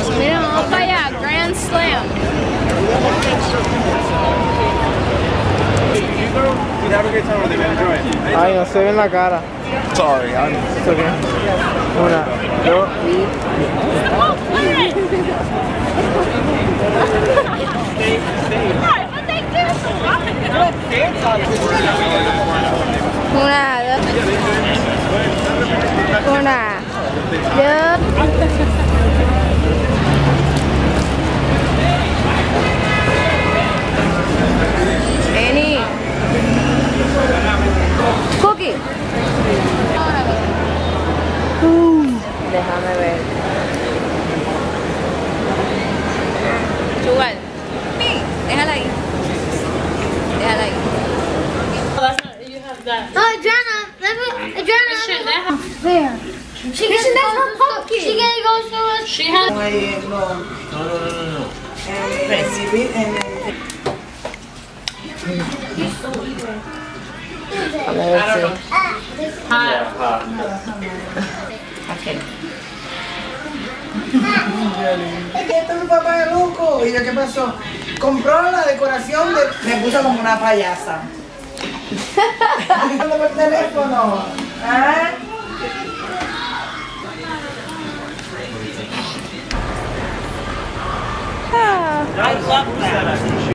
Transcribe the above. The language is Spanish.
Mira, vamos para allá, Grand Slam. Ay, no se ve en la cara. Sorry, I'm Okay. Una, dos y... Una, dos. Una, dos. Eni. Cookie. Déjame ver. Chugal. Déjala ahí. Déjala ahí. No, Adriana, Adriana. There. She gets her pumpkin. She gonna go through. She has. No. And recibir en el... A ver si... Esto es mi papá de loco. ¿Y yo qué pasó? Compró la decoración de... Me puso como una payasa. Por teléfono. ¿Ah?